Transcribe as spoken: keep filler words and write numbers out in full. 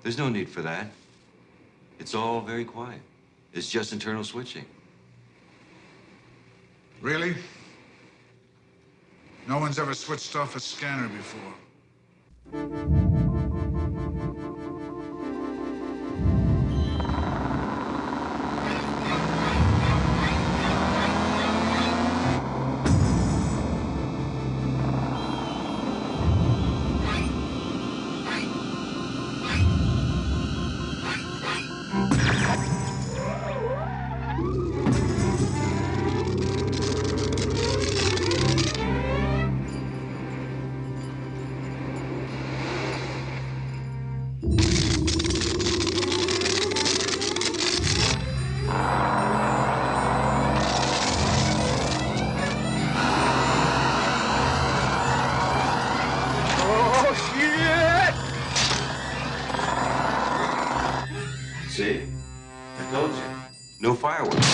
There's no need for that. It's all very quiet. It's just internal switching. Really? No one's ever switched off a scanner before. See? I told you. No fireworks.